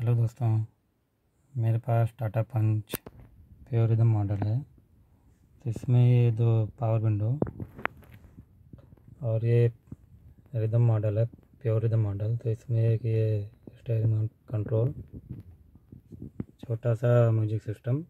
Hello दोस्तों, मेरे पास Tata Punch Pure Rhythm model है। तो इसमें ये दो पावर विंडो और ये रिदम मॉडल है, प्योर रिदम मॉडल। तो इसमें एक ये स्टीयरिंग कंट्रोल, छोटा सा म्यूजिक सिस्टम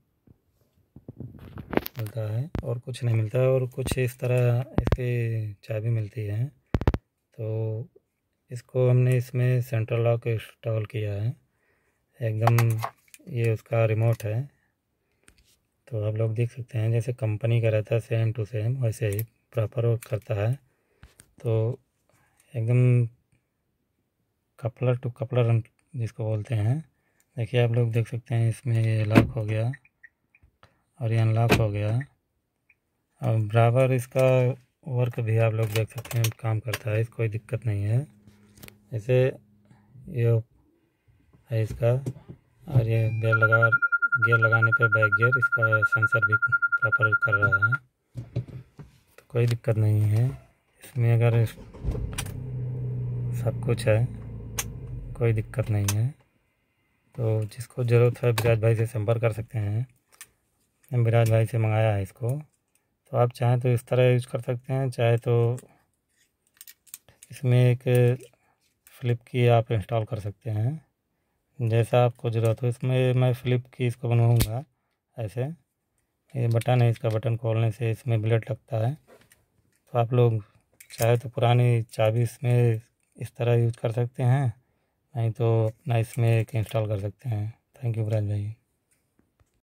मिलता है और कुछ नहीं मिलता है। और कुछ इस तरह इसकी चाबी मिलती है। तो इसको हमने इसमें सेंट्रल लॉक इंस्टॉल किया है एकदम। ये उसका रिमोट है। तो आप लोग देख सकते हैं जैसे कंपनी का रहता है सेम टू सेम वैसे ही प्रॉपर वर्क करता है। तो एकदम कपलर टू कपलर जिसको बोलते हैं। देखिए आप लोग देख सकते हैं इसमें ये लॉक हो गया और ये अनलॉक हो गया। और बराबर इसका वर्क भी आप लोग देख सकते हैं काम करता है, कोई दिक्कत नहीं है। जैसे ये है इसका, और ये गियर लगाने पे बैक गियर इसका सेंसर भी प्रॉपर कर रहा है। तो कोई दिक्कत नहीं है इसमें, अगर सब कुछ है, कोई दिक्कत नहीं है। तो जिसको ज़रूरत है विराज भाई से संपर्क कर सकते हैं। विराज भाई से मंगाया है इसको। तो आप चाहें तो इस तरह यूज़ कर सकते हैं, चाहे तो इसमें एक फ्लिप की आप इंस्टॉल कर सकते हैं, जैसा आपको ज़रूरत हो। इसमें मैं फ्लिप की इसको बनवाऊँगा ऐसे। ये बटन है, इसका बटन खोलने से इसमें ब्लेड लगता है। तो आप लोग चाहे तो पुरानी चाबी इसमें इस तरह यूज़ कर सकते हैं, नहीं तो अपना इसमें एक इंस्टॉल कर सकते हैं। थैंक यू विराज भाई।